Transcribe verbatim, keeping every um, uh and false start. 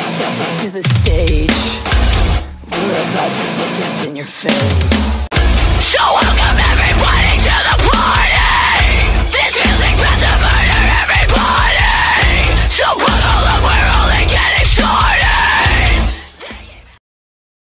Step up to the stage. We're about to put this in your face.